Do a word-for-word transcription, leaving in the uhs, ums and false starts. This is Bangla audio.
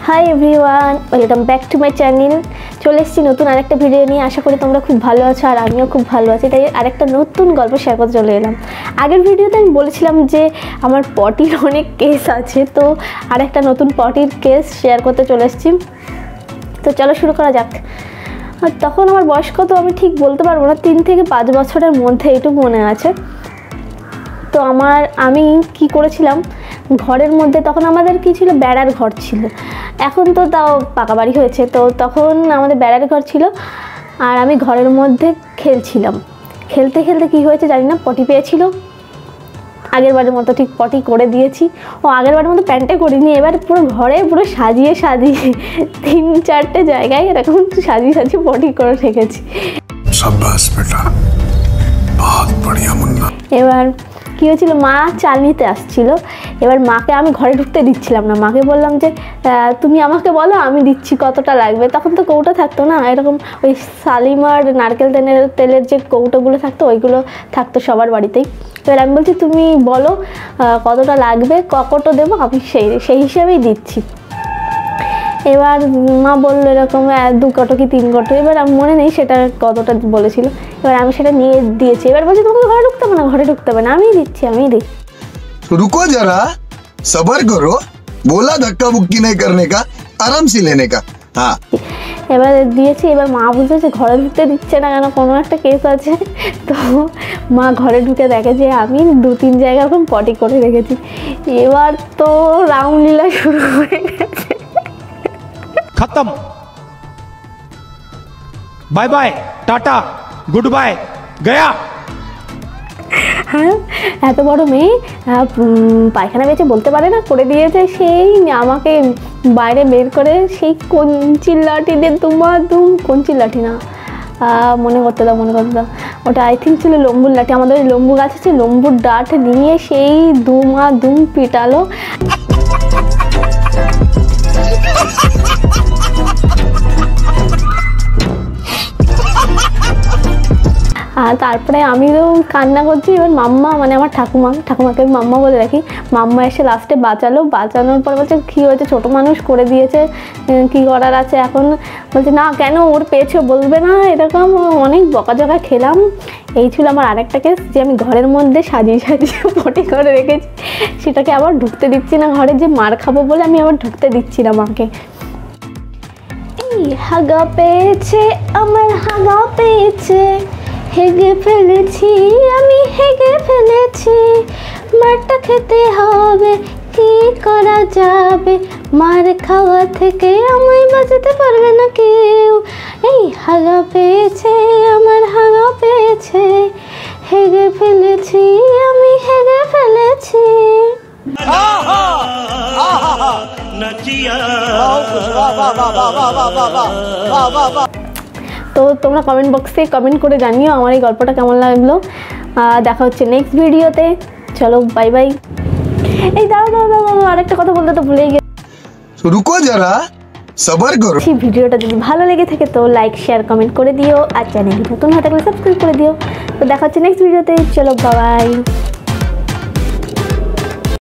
High everyone, welcome back to my channel. চলে এসেছি নতুন আরেকটা ভিডিও নিয়ে। আশা করি তোমরা খুব ভালো আছো আর আমিও খুব ভালো আছি, তাই আরেকটা নতুন গল্প শেয়ার করতে চলে এলাম। আগের ভিডিওতে আমি বলেছিলাম যে আমার পটির অনেক কেস আছে, তো আরেকটা নতুন পটির কেস শেয়ার করতে চলে এসেছি। তো চলো শুরু করা যাক। আর তখন আমার বয়স কত আমি ঠিক বলতে পারবো না, তিন থেকে পাঁচ বছরের মধ্যে এইটুকু মনে আছে। তো আমার আমি কি করেছিলাম, ঘরের মধ্যে তখন আমাদের কি ছিল, বেড়ার ঘর ছিল। এখন তো তাও পাকা বাড়ি হয়েছে, তো তখন আমাদের বেড়ার ঘর ছিল। আর আমি ঘরের মধ্যে খেলছিলাম, খেলতে খেলতে কি হয়েছে জানি না, পটি পেয়েছিল। আগের বারের মতো ঠিক পটি করে দিয়েছি। ও আগের বারের মতো প্যান্টে করিনি, এবার পুরো ঘরে পুরো সাজিয়ে সাজিয়ে তিন চারটে জায়গায় এরকম সাজিয়ে সাজিয়ে পটি করে রেখেছি। এবার কী হয়েছিল, মা চাল নিতে আসছিলো। এবার মাকে আমি ঘরে ঢুকতে দিচ্ছিলাম না, মাকে বললাম যে তুমি আমাকে বলো আমি দিচ্ছি কতটা লাগবে। তখন তো কৌটো থাকতো না, এরকম ওই শালিমার নারকেল তেলের তেলের যে কৌটোগুলো থাকতো ওইগুলো থাকতো সবার বাড়িতেই। এবার আমি বলছি তুমি বলো কতটা লাগবে, ককটো দেবো, আমি সেই সেই হিসাবেই দিচ্ছি। এবার মা বললো এরকম দু কটো কি তিন কটো, এবার আমি মনে নেই সেটা কতটা বলেছিল। এবার আমি সেটা নিয়ে দিয়েছি। এবার বলছি তোমাকে ঘরে ঢুকতে হবে না, ঘরে ঢুকতে হবে না, আমিই দিচ্ছি আমিই দিচ্ছি। रुको जरा सबर करो, बोला धक्का मुक्की नहीं करने का, आराम से लेने का। हाँ এবার দিয়েছি। এবার মা বুঝেছে ঘরে ঢুকতে দিচ্ছে না কেন, কোনো একটা কেস আছে। তো মা ঘরে ঢুকে দেখে যে আমি দু তিন জায়গা এখন পটি করে রেখেছি। এবার তো রামলীলা শুরু হয়ে গেছে। खत्म, bye bye tata goodbye गया। হ্যাঁ, এত বড় মেয়ে পায়খানা বেঁচে বলতে পারে না, করে দিয়েছে। সেই আমাকে বাইরে বের করে সেই কঞ্চির লাঠি দিয়ে দুমা দুম, কঞ্চির লাঠি না, মনে করতে দাও মনে করতে দাও ওটা আই থিঙ্ক ছিল লম্বুর লাঠি। আমাদের ওই লম্বু গাছ আছে, লম্বুর ডাট নিয়ে সেই দুমা দুম পিটালো। আর তারপরে আমিও কান্না করছি। এবার মাম্মা মানে আমার ঠাকুমা, ঠাকুমাকে আমি মাম্মা বলে রাখি, মাম্মা এসে লাস্টে বাঁচালো। বাঁচানোর পর বলছে কী হয়েছে, ছোটো মানুষ করে দিয়েছে, কী করার আছে এখন। বলছে না কেন ওর পেয়েছো বলবে না, এরকম অনেক বকাঝকা খেলাম। এই ছিল আমার আরেকটা কেস, যে আমি ঘরের মধ্যে সাজিয়ে সাজিয়ে পটি করে রেখেছি, সেটাকে আবার ঢুকতে দিচ্ছি না ঘরে, যে মার খাবো বলে আমি আবার ঢুকতে দিচ্ছি না মাকে। এই হাগা পেয়েছে আমার, হাগা পেয়েছে, হেগে ফেলেছি আমি, হেগে ফেলেছি, মারটা খেতে হবে, কি করা যাবে, মার খাওয়া থেকে আমায় বাঁচাতে পারবে না কেউ। এই হাগা পেয়েছে আমার, হাগা পেয়েছে, হেগে ফেলেছি আমি, হেগে ফেলেছি। তো তোমরা কমেন্ট বক্সে কমেন্ট করে জানিও আমার এই গল্পটা কেমন লাগলো। দেখা হচ্ছে নেক্সট ভিডিওতে। চলো বাই বাই। এই দাঁড়াও দাঁড়াও দাঁড়াও, আরেকটা কথা বলতে তো ভুলেই গেছি। रुको जरा सबर करो। ভিডিওটা যদি ভালো লেগে থাকে তো লাইক শেয়ার কমেন্ট করে দিও, আর চ্যানেলটি নতুন হয়ে থাকলে সাবস্ক্রাইব করে দিও। তো দেখা হচ্ছে নেক্সট ভিডিওতে। চলো বাই বাই।